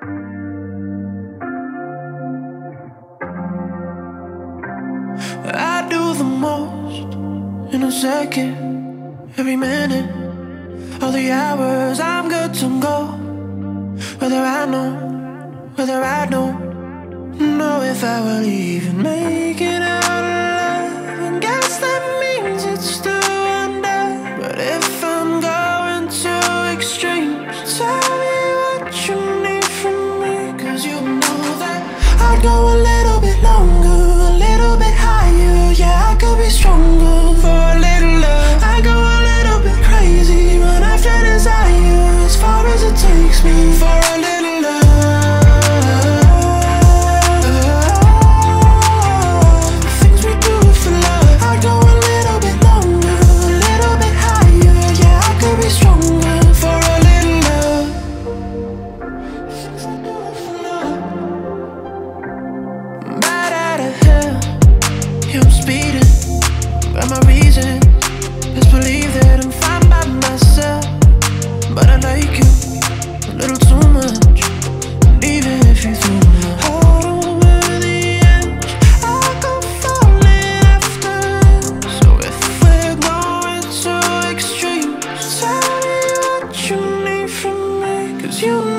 I do the most in a second, every minute, all the hours I'm good to go. Whether I don't know if I will even make it out alive. And guess that means it's still under. But if I'm going to extremes, tell me what you need from me. Cause you know that I'd go a little bit longer, a little bit higher. Yeah, I could be stronger for a little love. I go a little bit crazy, run after desire, as far as it takes me for a little love. The things we do for love. I go a little bit longer, a little bit higher. Yeah, I could be stronger for a little love. The things I do for love. Bad out of hell, yeah, I'm speeding. Got my reason, just believe that I'm fine by myself. But I like you a little too much. And even if you threw my heart over the edge, I go falling after. So if we're going to extremes, tell me what you need from me. Cause you